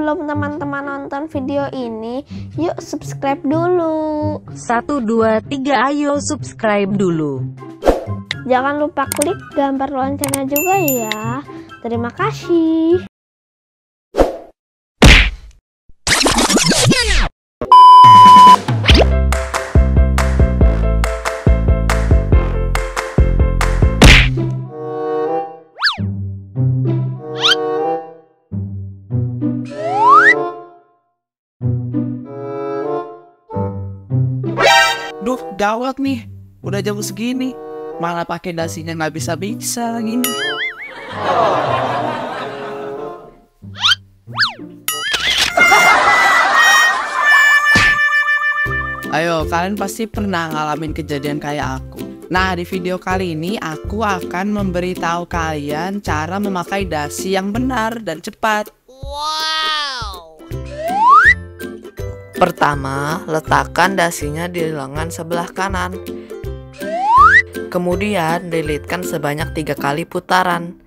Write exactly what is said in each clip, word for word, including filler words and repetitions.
sebelum teman-teman nonton video ini, yuk subscribe dulu. Satu, dua, tiga, ayo subscribe dulu. Jangan lupa klik gambar loncengnya juga ya. Terima kasih. Duh, gawat nih. Udah jam segini, malah pakai dasinya nggak bisa-bisa gini. Ayo, kalian pasti pernah ngalamin kejadian kayak aku. Nah, di video kali ini aku akan memberitahu kalian cara memakai dasi yang benar dan cepat. Wow. Pertama, letakkan dasinya di lengan sebelah kanan. Kemudian, lilitkan sebanyak tiga kali putaran.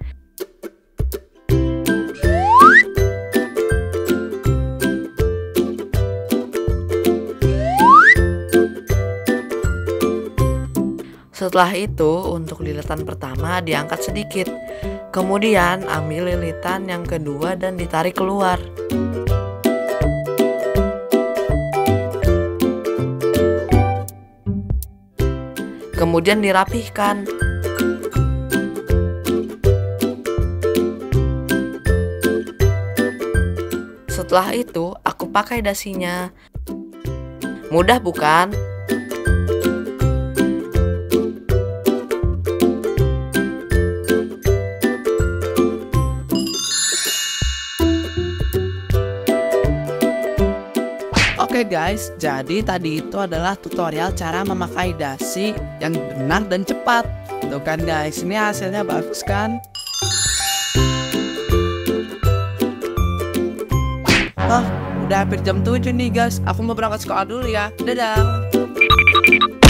Setelah itu, untuk lilitan pertama diangkat sedikit. Kemudian, ambil lilitan yang kedua dan ditarik keluar. Kemudian dirapihkan. Setelah itu, aku pakai dasinya. Mudah bukan? Oke guys, jadi tadi itu adalah tutorial cara memakai dasi yang benar dan cepat. Tuh kan guys, ini hasilnya bagus kan? Oh, udah hampir jam tujuh nih guys. Aku mau berangkat sekolah dulu ya. Dadah.